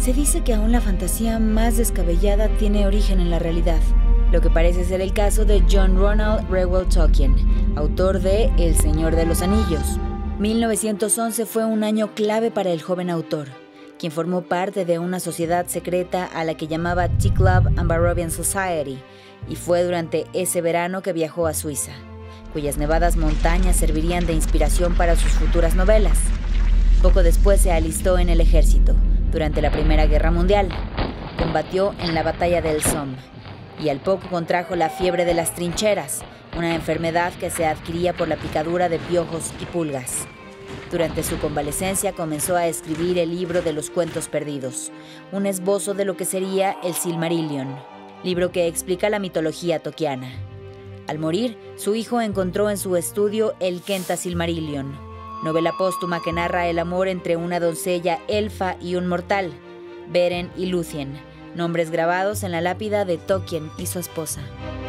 Se dice que aún la fantasía más descabellada tiene origen en la realidad, lo que parece ser el caso de John Ronald Reuel Tolkien, autor de El Señor de los Anillos. 1911 fue un año clave para el joven autor, quien formó parte de una sociedad secreta a la que llamaba Tea Club and Barovian Society, y fue durante ese verano que viajó a Suiza, cuyas nevadas montañas servirían de inspiración para sus futuras novelas. Poco después se alistó en el ejército, durante la Primera Guerra Mundial. Combatió en la batalla del Somme, y al poco contrajo la fiebre de las trincheras, una enfermedad que se adquiría por la picadura de piojos y pulgas. Durante su convalecencia comenzó a escribir el libro de los cuentos perdidos, un esbozo de lo que sería el Silmarillion, libro que explica la mitología tolkiana. Al morir, su hijo encontró en su estudio el Quenta Silmarillion, novela póstuma que narra el amor entre una doncella elfa y un mortal, Beren y Lúthien, nombres grabados en la lápida de Tolkien y su esposa.